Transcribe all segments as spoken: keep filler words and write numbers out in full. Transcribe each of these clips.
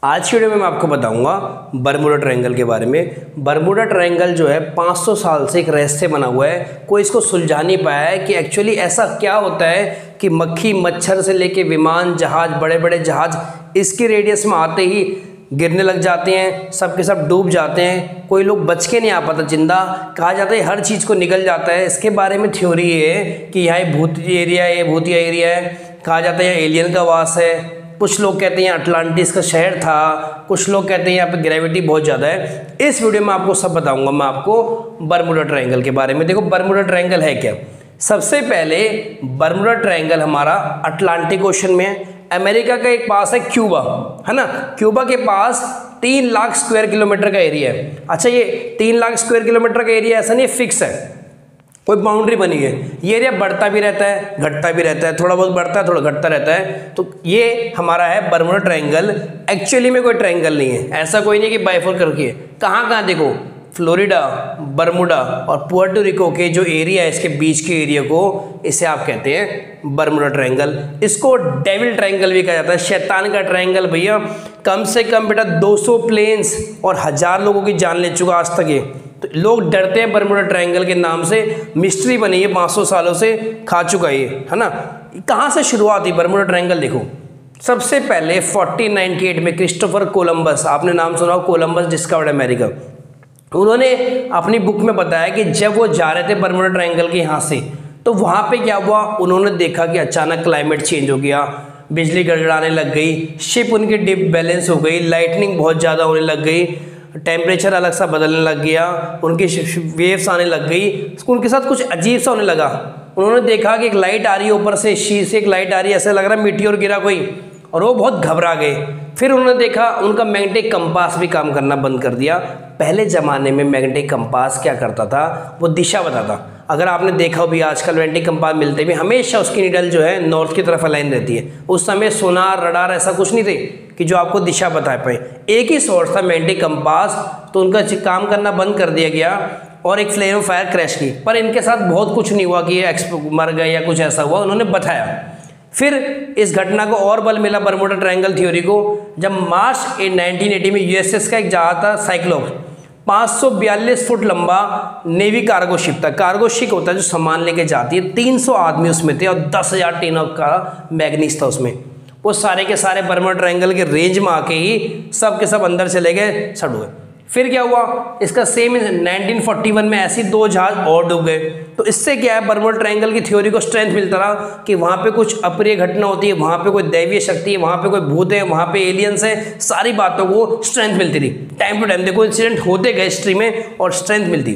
आज की वीडियो में मैं आपको बताऊंगा बरमूडा ट्रायंगल के बारे में। बरमूडा ट्रायंगल जो है पाँच सौ साल से एक रहस्य बना हुआ है, कोई इसको सुलझा नहीं पाया है कि एक्चुअली ऐसा क्या होता है कि मक्खी मच्छर से लेके विमान जहाज, बड़े बड़े जहाज इसके रेडियस में आते ही गिरने लग जाते हैं, सब के सब डूब जाते हैं, कोई लोग बच के नहीं आ पाता जिंदा। कहा जाता है हर चीज़ को निकल जाता है। इसके बारे में थ्योरी है कि यहाँ भूत एरिया है, भूतिया एरिया है। कहा जाता है एलियन का वास है। कुछ लोग कहते हैं अटलांटिस का शहर था, कुछ लोग कहते हैं यहाँ पे ग्रेविटी बहुत ज़्यादा है। इस वीडियो में आपको सब बताऊंगा मैं आपको बरमूडा ट्रायंगल के बारे में। देखो बरमूडा ट्रायंगल है क्या। सबसे पहले बरमूडा ट्रायंगल हमारा अटलांटिक ओशन में है। अमेरिका का एक पास है क्यूबा, है ना। क्यूबा के पास तीन लाख स्क्वायर किलोमीटर का एरिया है। अच्छा, ये तीन लाख स्क्वायर किलोमीटर का एरिया ऐसा नहीं फिक्स है, कोई बाउंड्री बनी है। ये एरिया बढ़ता भी रहता है, घटता भी रहता है, थोड़ा बहुत बढ़ता है, थोड़ा घटता रहता है। तो ये हमारा है बरमूडा ट्रायंगल। एक्चुअली में कोई ट्रायंगल नहीं है, ऐसा कोई नहीं कि बाइफोर करके। कहाँ कहाँ देखो, फ्लोरिडा, बरमूडा और पुर्टो रिको के जो एरिया है इसके बीच के एरिया को इसे आप कहते हैं बरमूडा ट्रायंगल। इसको डेविल ट्रायंगल भी कहा जाता है, शैतान का ट्रायंगल। भैया कम से कम बेटा दो सौ प्लेन्स और हजार लोगों की जान ले चुका आज तक ये। तो लोग डरते हैं बरमूडा ट्रायंगल के नाम से, मिस्ट्री बनी है पाँच सौ सालों से, खा चुका है ये, है ना। कहाँ से शुरुआत हुई बरमूडा ट्रायंगल? देखो सबसे पहले फोर्टीन नाइंटी एट में क्रिस्टोफर कोलंबस, आपने नाम सुना हो, कोलंबस डिस्कवर्ड अमेरिका। उन्होंने अपनी बुक में बताया कि जब वो जा रहे थे बरमूडा ट्रायंगल के यहाँ से, तो वहाँ पे क्या हुआ, उन्होंने देखा कि अचानक क्लाइमेट चेंज हो गया, बिजली गड़गड़ाने लग गई, शिप उनकी डिप बैलेंस हो गई, लाइटनिंग बहुत ज़्यादा होने लग गई, टेम्परेचर अलग सा बदलने लग गया, उनकी वेव्स आने लग गई, उनके साथ कुछ अजीब सा होने लगा। उन्होंने देखा कि एक लाइट आ रही है ऊपर से, शी से एक लाइट आ रही है, ऐसा लग रहा है मीटियोर गिरा कोई, और वो बहुत घबरा गए। फिर उन्होंने देखा उनका मैग्नेटिक कंपास भी काम करना बंद कर दिया। पहले ज़माने में मैग्नेटिक कंपास क्या करता था, वो दिशा बताता। अगर आपने देखा भी आजकल मैग्नेटिक कंपास मिलते भी, हमेशा उसकी निडल जो है नॉर्थ की तरफ अलाइन रहती है। उस समय सोनार, रडार ऐसा कुछ नहीं थे कि जो आपको दिशा बता पाए। एक ही सोर्स था मैग्नेटिक कंपास, तो उनका काम करना बंद कर दिया गया और एक फ्लेम ऑफ फायर क्रैश की। पर इनके साथ बहुत कुछ नहीं हुआ कि ये मर गए या कुछ ऐसा हुआ, उन्होंने बताया। फिर इस घटना को और बल मिला बरमूडा ट्रायंगल थ्योरी को, जब मार्च नाइनटीन एटी में यूएसएस का एक जहाज था साइक्लोप्स, पाँच सौ बयालीस फुट लंबा नेवी कार्गो शिप था। कार्गो शिप होता है जो सामान लेके जाती है। तीन सौ आदमी उसमें थे और दस हजार टेन का मैग्नीस था उसमें। वो सारे के सारे बरमूडा ट्रायंगल के रेंज में आके ही सब के सब अंदर चले गए, सड़ हुए। फिर क्या हुआ, इसका सेम नाइनटीन फोर्टी वन में ऐसी दो जहाज और डूब गए। तो इससे क्या है, बरमूडा ट्रायंगल की थ्योरी को स्ट्रेंथ मिलता रहा कि वहाँ पे कुछ अप्रिय घटना होती है, वहाँ पे कोई दैवीय शक्ति है, वहाँ पे कोई भूत है, वहाँ पे एलियंस है, सारी बातों को स्ट्रेंथ मिलती रही। टाइम टू टाइम देखो इंसिडेंट होते गए हिस्ट्री में और स्ट्रेंथ मिलती।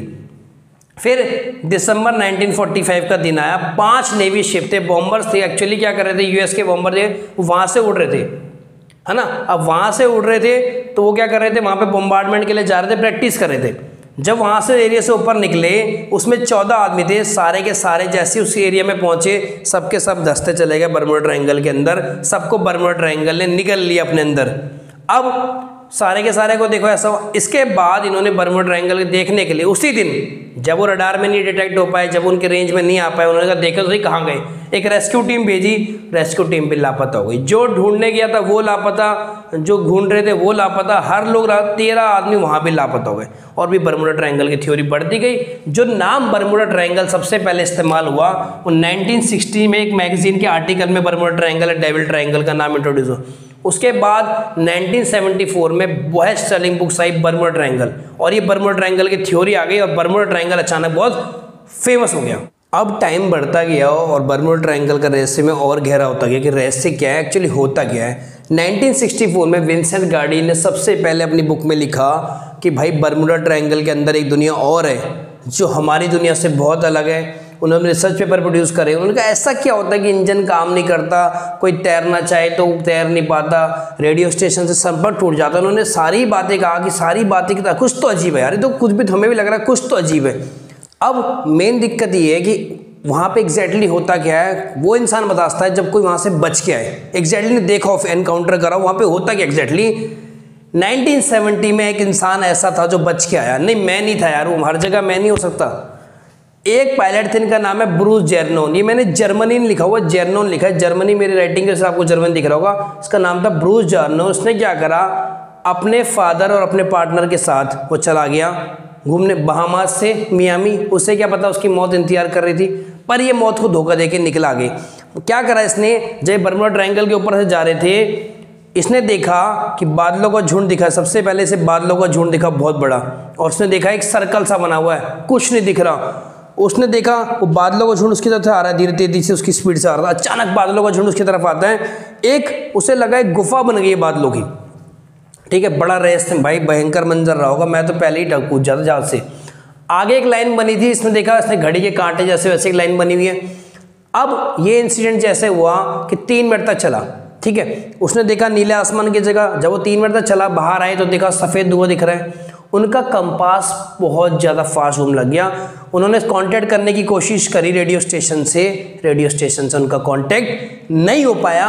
फिर दिसंबर नाइनटीन फोर्टी फाइव का दिन आया, पांच नेवी शिप थे, बॉम्बर्स थे। एक्चुअली क्या कर रहे थे, यूएस के बॉम्बर थे, वहाँ से उड़ रहे थे, है ना। अब वहाँ से उड़ रहे थे तो वो क्या कर रहे थे, वहाँ पे बॉम्बार्डमेंट के लिए जा रहे थे, प्रैक्टिस कर रहे थे। जब वहाँ से एरिया से ऊपर निकले, उसमें चौदह आदमी थे, सारे के सारे जैसे उस एरिया में पहुँचे, सबके सब धंसते चले गए बरमूडा ट्रायंगल के अंदर। सबको बरमूडा ट्रायंगल ने निगल लिया अपने अंदर। अब सारे के सारे को देखो ऐसा। इसके बाद इन्होंने बरमूडा ट्रायंगल देखने के लिए उसी दिन, जब वो रडार में नहीं डिटेक्ट हो पाए, जब उनके रेंज में नहीं आ पाए, उन्होंने कहा देखो तो सही कहाँ गए। एक रेस्क्यू टीम भेजी, रेस्क्यू टीम भी लापता हो गई। जो ढूंढने गया था वो लापता, जो ढूंढ रहे थे वो लापता, हर लोग तेरह आदमी वहाँ भी लापता हो गए। और भी बरमूडा ट्रायंगल की थ्योरी बढ़ती गई। जो नाम बरमूडा ट्रायंगल सबसे पहले इस्तेमाल हुआ वो नाइनटीन सिक्सटी में एक मैगजीन के आर्टिकल में बरमूडा ट्रायंगल, डेविल ट्रायंगल का नाम इंट्रोड्यूस हुआ। उसके बाद नाइनटीन सेवेंटी फोर में बेस्ट सेलिंग बुक्स आई बरमूडा ट्रायंगल, और ये बरमूडा ट्रायंगल की थ्योरी आ गई और बरमूडा ट्रायंगल अचानक बहुत फेमस हो गया। अब टाइम बढ़ता गया और बरमूडा ट्रायंगल का रहस्य में और गहरा होता गया कि रहस्य क्या है, एक्चुअली होता क्या है। नाइनटीन सिक्सटी फोर में विंसेंट गार्डी ने सबसे पहले अपनी बुक में लिखा कि भाई बरमूडा ट्रायंगल के अंदर एक दुनिया और है जो हमारी दुनिया से बहुत अलग है। उन्होंने रिसर्च पेपर प्रोड्यूस करे। उन्होंने कहा ऐसा क्या होता है कि इंजन काम नहीं करता, कोई तैरना चाहे तो तैर नहीं पाता, रेडियो स्टेशन से संपर्क टूट जाता है। उन्होंने सारी बातें कहा कि सारी बातें की कुछ तो अजीब है यार, तो कुछ भी तो हमें भी लग रहा है कुछ तो अजीब है। अब मेन दिक्कत ये है कि वहाँ पे एग्जैक्टली होता क्या है, वो इंसान बता सकता है जब कोई वहाँ से बच के आए, एग्जैक्टली देखा हो, एनकाउंटर करा, वहाँ पे होता क्या एग्जैक्टली। नाइनटीन सेवेंटी में एक इंसान ऐसा था जो बच के आया। नहीं मैं नहीं था यार, वो हर जगह मैं नहीं हो सकता। एक पायलट थे, इनका नाम है ब्रूस जेरनोन। ये मैंने जर्मनी में लिखा हुआ, जेरनोन लिखा है, जर्मनी मेरी राइटिंग के साथ आपको जर्मनी दिख रहा होगा। इसका नाम था ब्रूस जेरनोन। उसने क्या करा, अपने फादर और अपने पार्टनर के साथ वो चला गया घूमने बहामास से मियामी। उसे क्या पता उसकी मौत इंतजार कर रही थी, पर ये मौत को धोखा देके निकल आ गई। क्या करा इसने, जब बर्मुडा ट्रायंगल के ऊपर से जा रहे थे, इसने देखा कि बादलों का झुंड दिखा। सबसे पहले से बादलों का झुंड दिखा बहुत बड़ा, और उसने देखा एक सर्कल सा बना हुआ है, कुछ नहीं दिख रहा। उसने देखा वो बादलों का झुंड उसकी तरफ आ रहा है, धीरे तेजी से उसकी स्पीड से आ रहा था। अचानक बादलों का झुंड उसकी तरफ आता है, एक उसे लगा एक गुफा बन गई है बादलों की। ठीक है, बड़ा रहस्य भाई, भयंकर मंजर रहा होगा। मैं तो पहले ही कूद जाता जहाज से। आगे एक लाइन बनी थी, इसने देखा, इसने घड़ी के कांटे जैसे वैसे एक लाइन बनी हुई है। अब ये इंसिडेंट जैसे हुआ कि तीन मिनट तक चला। ठीक है, उसने देखा नीले आसमान की जगह, जब वो तीन मिनट तक चला बाहर आए तो देखा सफ़ेद धुआं दिख रहा है। उनका कंपास बहुत ज़्यादा फास्ट घूमने लग गया। उन्होंने कांटेक्ट करने की कोशिश करी रेडियो स्टेशन से, रेडियो स्टेशन से उनका कांटेक्ट नहीं हो पाया।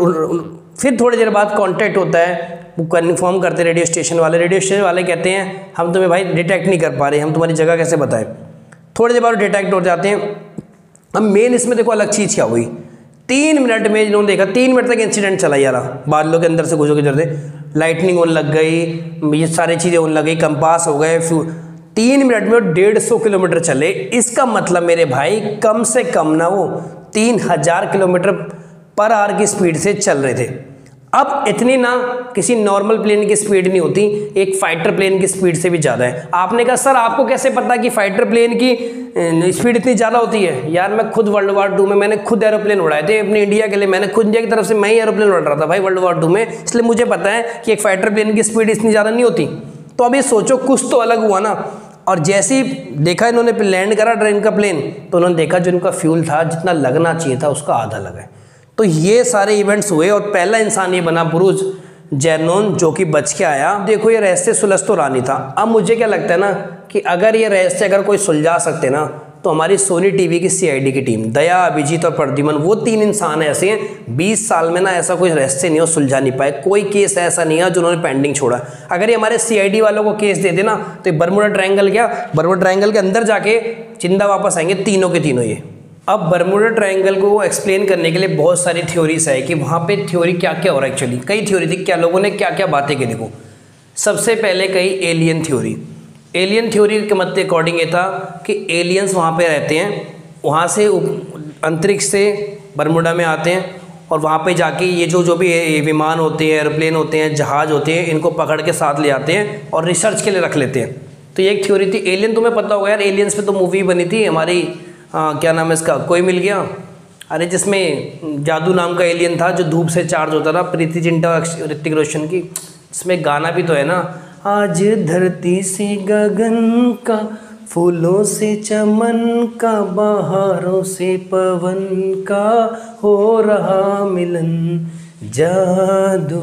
फिर थोड़ी देर बाद कांटेक्ट होता है, वो कन्फर्म करते रेडियो स्टेशन वाले। रेडियो स्टेशन वाले कहते हैं हम तुम्हें भाई डिटेक्ट नहीं कर पा रहे, हम तुम्हारी जगह कैसे बताएं। थोड़ी देर बाद डिटेक्ट हो जाते हैं। अब मेन इसमें देखो अलग चीज़ क्या हुई, तीन मिनट में इन्होंने देखा, तीन मिनट तक इंसिडेंट चला यार, बादलों के अंदर से घुसो के चलते, लाइटनिंग होने लग गई, ये सारी चीज़ें होने लग गई, कंपास हो गए। तीन मिनट में डेढ़ सौ किलोमीटर चले। इसका मतलब मेरे भाई कम से कम ना वो तीन हजार किलोमीटर पर आवर की स्पीड से चल रहे थे। अब इतनी ना किसी नॉर्मल प्लेन की स्पीड नहीं होती, एक फाइटर प्लेन की स्पीड से भी ज़्यादा है। आपने कहा सर आपको कैसे पता कि फाइटर प्लेन की स्पीड इतनी ज़्यादा होती है? यार मैं खुद वर्ल्ड वार टू में मैंने खुद एरोप्लेन उड़ाए थे अपने इंडिया के लिए। मैंने खुद इंडिया की तरफ से मैं ही एरोप्लेन उड़ा रहा था भाई वर्ल्ड वार टू में, इसलिए मुझे पता है कि एक फाइटर प्लेन की स्पीड इतनी ज़्यादा नहीं होती। तो अब ये सोचो कुछ तो अलग हुआ ना। और जैसे ही देखा इन्होंने लैंड करा ट्रेन का प्लेन, तो उन्होंने देखा जो इनका फ्यूल था जितना लगना चाहिए था उसका आधा लगा है। तो ये सारे इवेंट्स हुए और पहला इंसान ये बना ब्रूस जेर्नोन जो कि बच के आया। देखो ये रहस्य सुलझ तो रहा नहीं था। अब मुझे क्या लगता है ना कि अगर ये रहस्य अगर कोई सुलझा सकते ना तो हमारी सोनी टीवी की सीआईडी की टीम, दया, अभिजीत और प्रद्युमन, वो तीन इंसान ऐसे हैं बीस साल में ना ऐसा कोई रहस्य नहीं हो सुलझा नहीं पाए। कोई केस ऐसा नहीं है जो उन्होंने पेंडिंग छोड़ा। अगर ये हमारे सीआईडी वालों को केस दे देना तो बर्मुडा ट्रायंगल क्या बर्मुडा ट्रायंगल के अंदर जाके जिंदा वापस आएंगे तीनों के तीनों ये। अब बर्मुडा ट्रायंगल को एक्सप्लेन करने के लिए बहुत सारी थ्योरीज है कि वहाँ पे थ्योरी क्या क्या हो रहा है। एक्चुअली कई थ्योरी थी, क्या लोगों ने क्या क्या बातें की। देखो सबसे पहले कही एलियन थ्योरी। एलियन थ्योरी के मत अकॉर्डिंग ये था कि एलियंस वहाँ पे रहते हैं, वहाँ से अंतरिक्ष से बर्मुडा में आते हैं और वहाँ पे जाके ये जो जो भी विमान होते हैं, एरोप्लेन होते हैं, जहाज़ होते हैं, इनको पकड़ के साथ ले आते हैं और रिसर्च के लिए रख लेते हैं। तो ये एक थ्योरी थी। एलियन तुम्हें पता होगा यार, एलियंस पे तो मूवी बनी थी हमारी, आ, क्या नाम है इसका, कोई मिल गया, अरे जिसमें जादू नाम का एलियन था जो धूप से चार्ज होता था, प्रीति जिंटा, ऋतिक रोशन की, इसमें गाना भी तो है ना, आज धरती से गगन का, फूलों से चमन का, बहारों से पवन का, हो रहा मिलन, जादू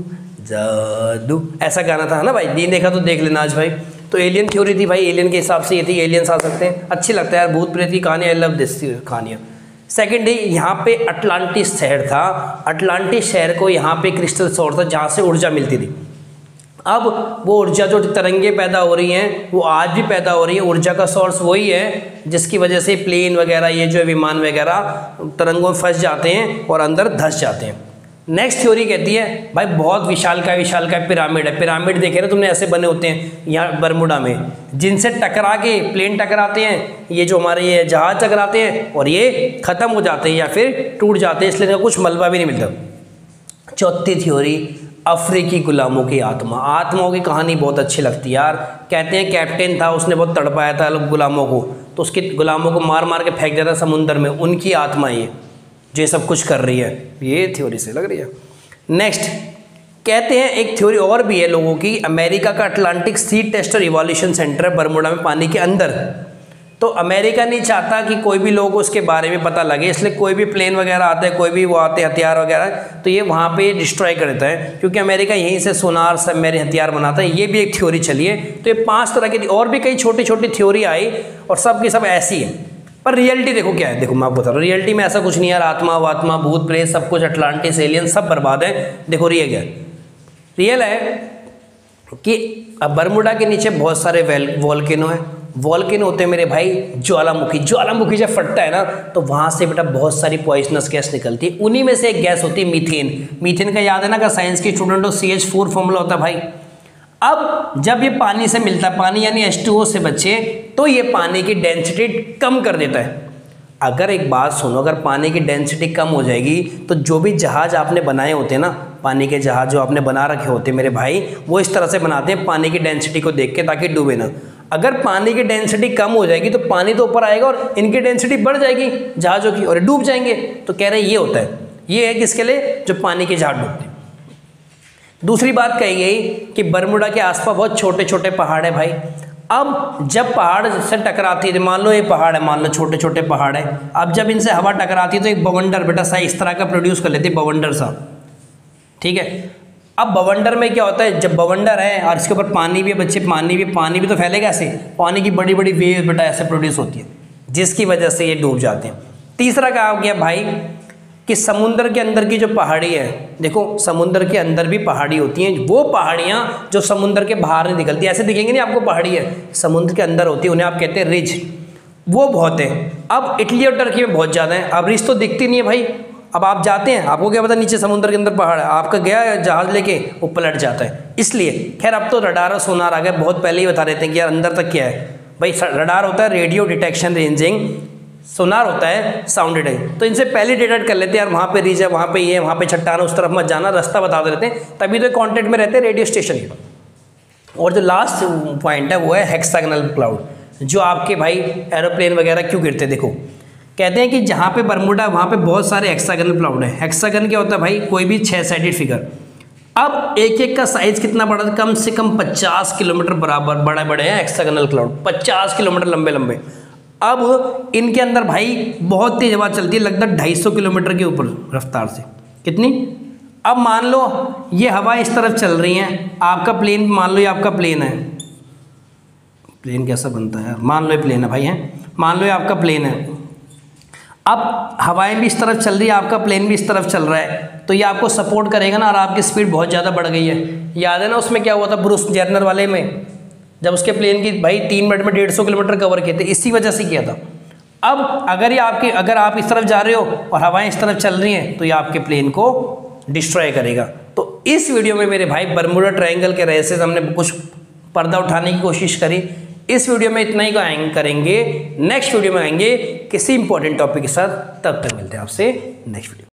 जादू, ऐसा गाना था ना भाई। नहीं देखा तो देख लेना आज भाई। तो एलियन थ्योरी थी भाई, एलियन के हिसाब से ये थी, एलियंस आ सकते हैं। अच्छी लगता है यार भूत प्रेत की कहानी, आई लव दिस कहानियाँ। सेकेंड डे यहाँ पे अटलांटिस शहर था। अटलांटिस शहर को यहाँ पे क्रिस्टल सोर्स था जहाँ से ऊर्जा मिलती थी। अब वो ऊर्जा जो तरंगे पैदा हो रही हैं वो आज भी पैदा हो रही है। ऊर्जा का सोर्स वही है जिसकी वजह से प्लेन वगैरह, ये जो विमान वगैरह तरंगों में फंस जाते हैं और अंदर धंस जाते हैं। नेक्स्ट थ्योरी कहती है भाई बहुत विशाल का विशाल का पिरामिड है। पिरामिड देखे ना तुमने, ऐसे बने होते हैं यहाँ बर्मुडा में, जिनसे टकरा के प्लेन टकराते हैं, ये जो हमारे ये जहाज टकराते हैं और ये ख़त्म हो जाते हैं या फिर टूट जाते हैं, इसलिए कुछ मलबा भी नहीं मिलता। चौथी थ्योरी अफ्रीकी गुलामों की आत्मा। आत्माओं की कहानी बहुत अच्छी लगती है यार। कहते हैं कैप्टन था, उसने बहुत तड़पाया था गुलामों को, तो उसके गुलामों को मार मार के फेंक दिया था समुंदर में। उनकी आत्मा ये जो सब कुछ कर रही है, ये थ्योरी से लग रही है। नेक्स्ट कहते हैं एक थ्योरी और भी है लोगों की, अमेरिका का Atlantic sea tester evolution centre है बर्मुडा में पानी के अंदर। तो अमेरिका नहीं चाहता कि कोई भी लोग उसके बारे में पता लगे, इसलिए कोई भी प्लेन वगैरह आते हैं, कोई भी वो आते हैं हथियार वगैरह, तो ये वहाँ पे डिस्ट्रॉय कर देता है, क्योंकि अमेरिका यहीं से सोनार सब मेरे हथियार बनाता है। ये भी एक थ्योरी चली है। तो ये पांच तरह की और भी कई छोटी छोटी थ्योरी आई और सब की सब ऐसी है। पर रियलिटी देखो क्या है, देखो मैं आपको बता रहा हूँ, रियलिटी में ऐसा कुछ नहीं यार। आत्मा वात्मा भूत प्रेत सब कुछ, अटलांटिस एलियन सब बर्बाद है। देखो रियल क्या रियल है कि अब बर्मुडा के नीचे बहुत सारे वोल्केनो हैं, वॉल्केनो होते हैं मेरे भाई ज्वालामुखी। ज्वालामुखी जब फटता है ना तो वहाँ से बेटा बहुत सारी पॉइजनस गैस निकलती है। उन्हीं में से एक गैस होती है मीथेन। मीथेन का याद है ना, अगर साइंस के स्टूडेंट हो सी एच फोर फॉर्मूला होता है भाई। अब जब ये पानी से मिलता है, पानी यानी एच टू ओ से बचे, तो ये पानी की डेंसिटी कम कर देता है। अगर एक बात सुनो, अगर पानी की डेंसिटी कम हो जाएगी तो जो भी जहाज आपने बनाए होते हैं ना, पानी के जहाज जो आपने बना रखे होते हैं मेरे भाई, वो इस तरह से बनाते हैं पानी की डेंसिटी को देख के, ताकि डूबे ना। अगर पानी की डेंसिटी कम हो जाएगी तो पानी तो ऊपर आएगा और इनकी डेंसिटी बढ़ जाएगी जहाज़ों की, और डूब जाएंगे। तो कह रहे हैं ये होता है, ये है किसके लिए, जो पानी के जहाज डूबते हैं। दूसरी बात कही गई कि बरमूडा के आसपास बहुत छोटे छोटे पहाड़ है भाई। अब जब पहाड़ से टकराती है, मान लो ये पहाड़ है, मान लो छोटे छोटे पहाड़ है, अब जब इनसे हवा टकराती है तो एक बवंडर बेटा सा इस तरह का प्रोड्यूस कर लेती है, बवंडर सा, ठीक है। अब बवंडर में क्या होता है, जब बवंडर है और इसके ऊपर पानी भी बच्चे, पानी भी पानी भी तो फैलेगा ऐसे, पानी की बड़ी बड़ी वेव बेटा ऐसे प्रोड्यूस होती है, जिसकी वजह से ये डूब जाते हैं। तीसरा कहा गया भाई कि समुद्र के अंदर की जो पहाड़ी है, देखो समुद्र के अंदर भी पहाड़ी होती हैं, वो पहाड़ियाँ जो समुद्र के बाहर नहीं निकलती, ऐसे दिखेंगे नहीं आपको पहाड़ी है, समुद्र के अंदर होती है, उन्हें आप कहते हैं रिज, वो बहुत है। अब इटली और टर्की में बहुत ज़्यादा है। अब रिज तो दिखती नहीं है भाई, अब आप जाते हैं, आपको क्या पता नीचे समुद्र के अंदर पहाड़ है, आपका गया जहाज लेके वो पलट जाता है। इसलिए खैर अब तो रडार और सोनार आ गया, बहुत पहले ही बता देते हैं कि यार अंदर तक क्या है भाई। रडार होता है रेडियो डिटेक्शन रेंजिंग, सोनार होता है साउंड डिटेक्शन। तो इनसे पहले डिटेक्ट कर लेते हैं यार वहाँ पे रीज है, वहाँ पे ये है, वहाँ पे चट्टान, उस तरफ मत जाना, रास्ता बता देते हैं, तभी तो कॉन्टेक्ट में रहते हैं रेडियो स्टेशन। और जो लास्ट पॉइंट है वो है हेक्सागोनल क्लाउड, जो आपके भाई एरोप्लेन वगैरह क्यों गिरते हैं। देखो कहते हैं कि जहाँ पे बरमूडा वहाँ पे बहुत सारे हेक्सागोनल क्लाउड है। हेक्सागन क्या होता है भाई, कोई भी छः साइडेड फिगर। अब एक एक का साइज कितना बड़ा, कम से कम पचास किलोमीटर बराबर बड़े बड़े हैं हेक्सागोनल क्लाउड, पचास किलोमीटर लंबे लंबे। अब इनके अंदर भाई बहुत तेज हवा चलती है, लगभग ढाई सौ किलोमीटर के ऊपर रफ्तार से। कितनी, अब मान लो ये हवा इस तरफ चल रही है, आपका प्लेन, मान लो ये आपका प्लेन है, प्लेन कैसा बनता है, मान लो ये प्लेन है भाई है, मान लो ये आपका प्लेन है। अब हवाएं भी इस तरफ चल रही है, आपका प्लेन भी इस तरफ चल रहा है, तो ये आपको सपोर्ट करेगा ना, और आपकी स्पीड बहुत ज़्यादा बढ़ गई है। याद है ना उसमें क्या हुआ था ब्रूस जर्नर वाले में, जब उसके प्लेन की भाई तीन मिनट में डेढ़ सौ किलोमीटर कवर किए थे, इसी वजह से किया था। अब अगर ये आपके, अगर आप इस तरफ जा रहे हो और हवाएं इस तरफ चल रही हैं, तो ये आपके प्लेन को डिस्ट्रॉय करेगा। तो इस वीडियो में मेरे भाई बरमूडा ट्रायंगल के रहस्य से हमने कुछ पर्दा उठाने की कोशिश करी। इस वीडियो में इतना ही करेंगे, नेक्स्ट वीडियो में आएंगे किसी इंपॉर्टेंट टॉपिक के साथ, तब तक मिलते हैं आपसे नेक्स्ट वीडियो।